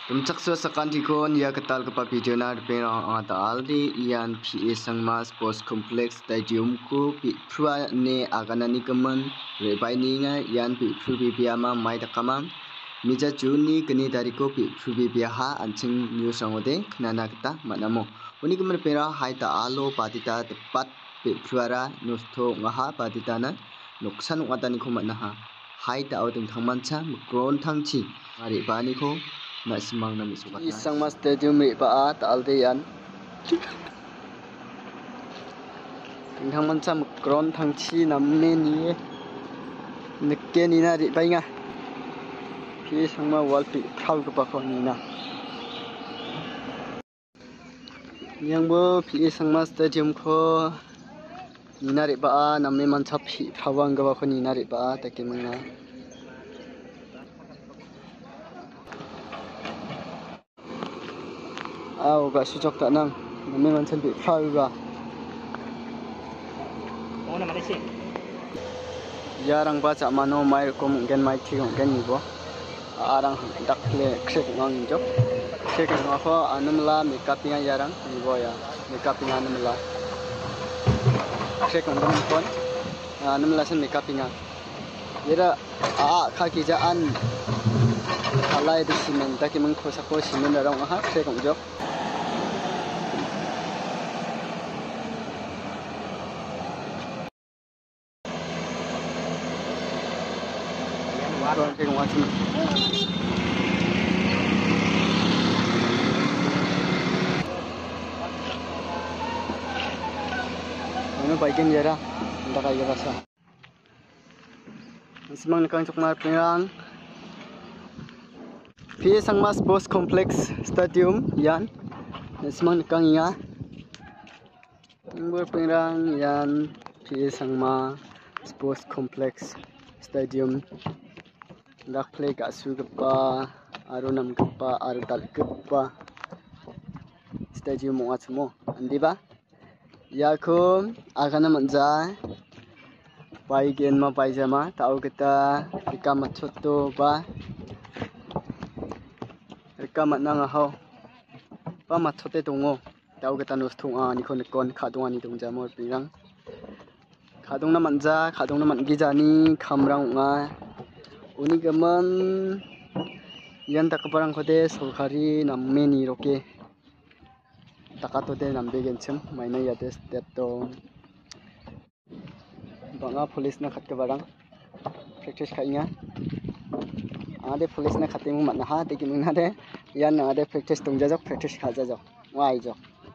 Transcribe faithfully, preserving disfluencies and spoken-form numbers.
Tumchak so sakantikon ya ketal kepa video na rpera ata aldi ian P A Sangma Sports Complex Stadium ku pi prua ne aganani kemen rebai ninga ian pi prubi biama mai dakama mija juni geni dariko pi prubi biaha anching news angode knana kita manamo uni kemen pera hai ta alo patita tepat pi pruara nusto ngaha patita na noksan watani ko manha hai ta oding thangmancha gron thangchi ari bani ko Nasimang na misukat na. Isang mas stadium ri pa at aldeyan. Tinghan man sa makron thang chi namme ni nikke ni na ri pai nga. Pi sangma wal pi thau ka pa ko ni na. Yang bo pi sangma stadium ko ni na ri ba namme man sa pi thawang ga ba ko ni na ri ba ta ke manga. Aw ga sujok tak nang namme man san bi phau ga Mana mana sih? Yarang ba cha mano mai ko gen mai thi ngong gen ni bo arang dak le krek ngong jok krek ngong ko anumla makeup nga yarang ni bo ya makeup nga anumla krek ngong dam kon anumla san makeup nga yera a kha ki ja an alai de simen ta ki mong ko sa ko simen ra ngong ha krek ngong jok Tuan tengok macam ni. Mana bagian jara, entah kaya rasa. Semang nekang cokmar perang. P A Sangma Sports Complex Stadium, yan. Semang nekang iya. Nombor perang yan P A Sangma Sports Complex Stadium. Dak play ka sugapa arunam gapa arudal gapa stadium mo atmo andi ba yakum agana manja pai gen ma pai jama tau kita rika machoto ba rika matnang ho ba machote dongo tau kita nostung a ni kon kon khadong ani dong jamo pirang khadong na manja khadong na man gijani khamrang nga Uni gaman yan takaparang kode sorkari namme ni roke takatote nambe genchem maina yate step to banga police na khatka barang practice khainga ade police na khating mat na ha te kimna de yan ade practice tung jajok practice kha jajok wai jok